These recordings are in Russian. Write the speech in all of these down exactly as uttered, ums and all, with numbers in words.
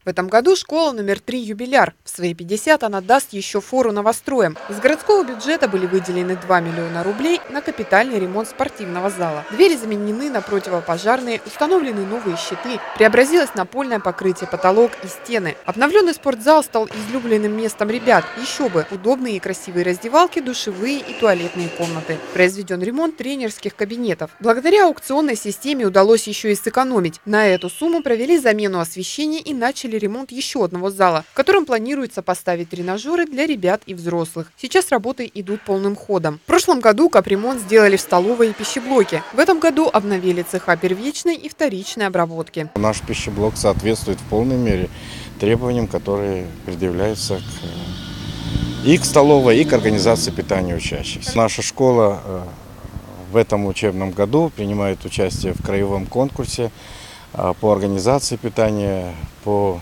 В этом году школа номер три «Юбиляр». В свои пятьдесят она даст еще фору новостроям. Из городского бюджета были выделены два миллиона рублей на капитальный ремонт спортивного зала. Двери заменены на противопожарные, установлены новые щиты, преобразилось напольное покрытие, потолок и стены. Обновленный спортзал стал излюбленным местом ребят. Еще бы, удобные и красивые раздевалки, душевые и туалетные комнаты. Произведен ремонт тренерских кабинетов. Благодаря аукционной системе удалось еще и сэкономить. На эту сумму провели замену освещения и начали ремонт еще одного зала, в котором планируется поставить тренажеры для ребят и взрослых. Сейчас работы идут полным ходом. В прошлом году капремонт сделали в столовой и пищеблоке. В этом году обновили цеха первичной и вторичной обработки. Наш пищеблок соответствует в полной мере требованиям, которые предъявляются к, и к столовой, и к организации питания учащихся. Наша школа в этом учебном году принимает участие в краевом конкурсе по организации питания, по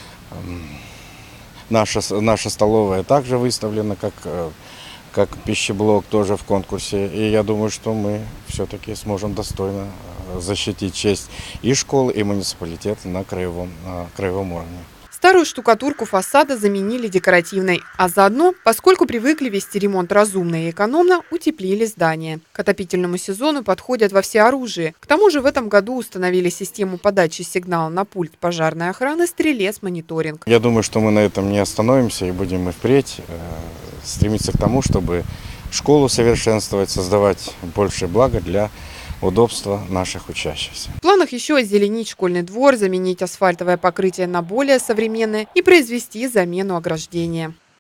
наша, наша столовая также выставлена как, как пищеблок тоже в конкурсе. И я думаю, что мы все-таки сможем достойно защитить честь и школы, и муниципалитета на краевом, на краевом уровне. Старую штукатурку фасада заменили декоративной, а заодно, поскольку привыкли вести ремонт разумно и экономно, утеплили здание. К отопительному сезону подходят во всеоружии. К тому же в этом году установили систему подачи сигнала на пульт пожарной охраны «Стрелец-мониторинг». Я думаю, что мы на этом не остановимся и будем и впредь стремиться к тому, чтобы школу совершенствовать, создавать больше блага для удобства наших учащихся. В планах еще озеленить школьный двор, заменить асфальтовое покрытие на более современное и произвести замену ограждения.